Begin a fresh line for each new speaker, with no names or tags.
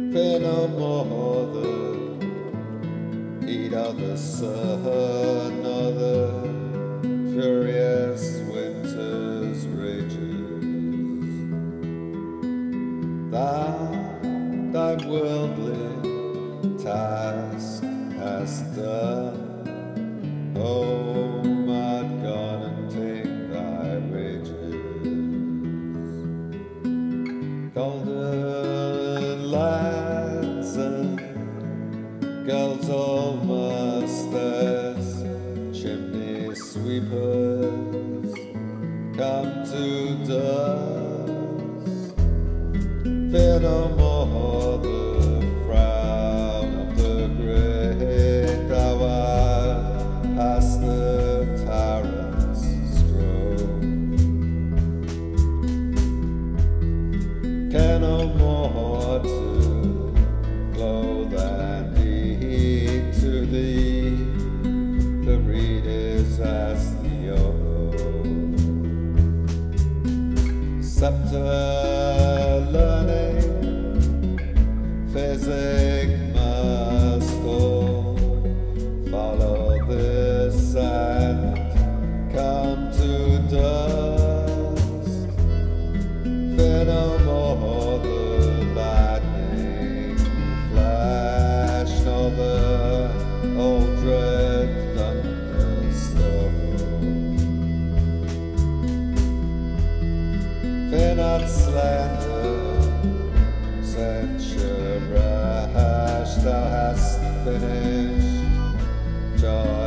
fear no more the heat of the sun or the furious winter's rages. Thou thy worldly task hast done, home art gone and take thy wages. Golden lads and girls all masked as chimney sweepers come to dust. Fear no more the frown of the great, thou hast the tyrant's stroke. Care no more to clothe and eat, to thee the reed is as the yoke. Sceptre learning, physic must all follow this and come to dust. Fear no more the lightning flash, nor the old dread thunderstorm. Fear not slander, censure, rash, thou hast finished joy.